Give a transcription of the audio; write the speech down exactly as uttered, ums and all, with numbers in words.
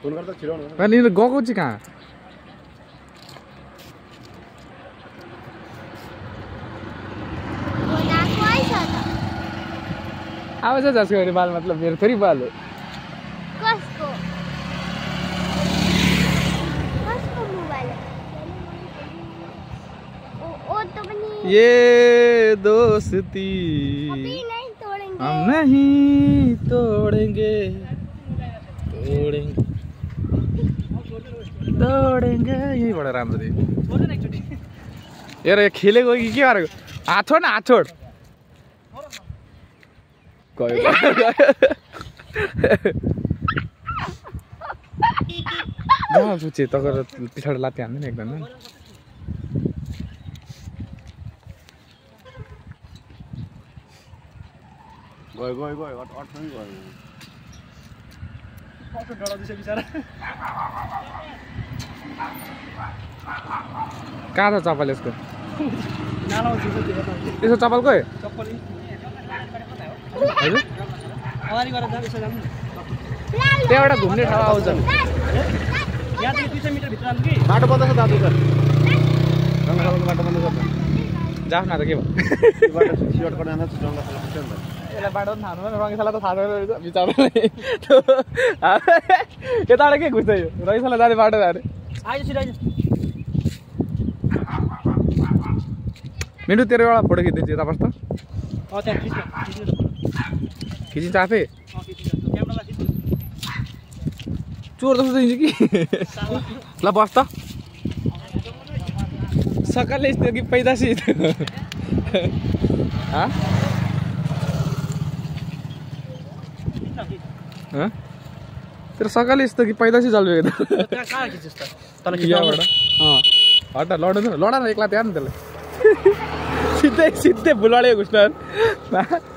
phone गर्दा छिराउनु अनि गएको चाहिँ कहाँ आवाज जसको अरे बाल मतलब मेरो थोरै बाल हो कसको कसको मोबाइल ओ ओ तो पनि ये दोस्ती अभी नहीं तोड़ेंगे हम नहीं तोड़ेंगे तोड़ेंगे तोड़ेंगे यहीबाट राम्रो थियो हेर यो खेलेको कि के गरेको हात छोड न हात छोड गयो जहाँ पुचे त गरेर पछाडि लात्ती हान्दैन एकदम गयो गयो गयो अट अट पनि गयो कस्तो डराउँदैछ बिचारा कहाँ छ चप्पल यसको नालामा छ यसको चप्पल खोइ चप्पल हजुर अगाडि गरेर जानु यसो जानु त्यहाँबाट घुम्ने ठाउँ आउँछ यहाँदेखि दुई सय मिटर भित्र जानु कि बाटो बन्द छ दाजु सर जङ्गलको बाटो बन्द छ जाफ न त के भयो बाटो सियोट गर्न जान्छ जङ्गल खाला पुग्छ नि त यसलाई बाटो पनि थाहा भएन रङ्गीशाला त थाहा छैन रहेछ बिचरा यताबाट के घुस्दै यो रङ्गीशाला जाने बाटो जाने आइज छिटो आइज मिन्टु तेरो एउटा फोटो खिचिदिन्छु यता बस्छ अ त्यहाँ खिच्न खिच्न खिचिन्छ आफै अ खिच्न क्यामेरालाई खिच्न चोर जस्तो दिन्छु कि ल बस त सकालले यस्तो कि पैदासी तेरो सकालले यस्तो कि पैदासी चल्बेको त त्यहाँ कहाँ खिच्छ त तल यहाँबाट अँ हट लड लड न एक्ला त्यहाँ नि त्यसलाई सिधै सिधै भुलवाडे घुस्न